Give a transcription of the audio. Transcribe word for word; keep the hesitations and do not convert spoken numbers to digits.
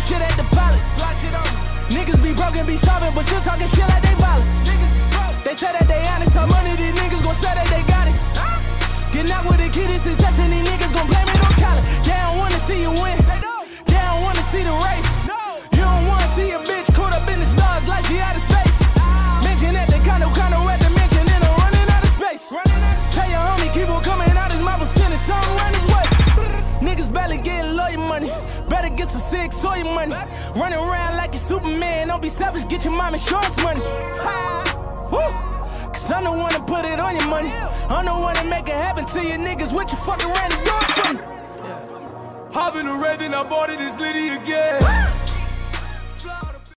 shit at the pilot. Niggas be broken, be starving, but still talking shit like they violent. They say that they honest, talk money, these niggas gon' say that they got it. Getting out with the kid is success and these niggas gon' blame it on talent. They don't wanna see you win, they don't wanna see the race. You don't wanna see a bitch caught up in the stars like she out of space. Mention at the condo, condo at the mansion, and I'm running out of space. Tell your homie, keep on coming out his mouth and sending something around his way. Niggas barely getting lawyer money, better get some sick soy money. Running around like you Superman, don't be selfish, get your mom insurance money. Woo. Cause I'm the one to put it on your money. I'm the one to make it happen to you niggas with your fucking random door for me. Hop in the red, then I bought it, it's Liddy again.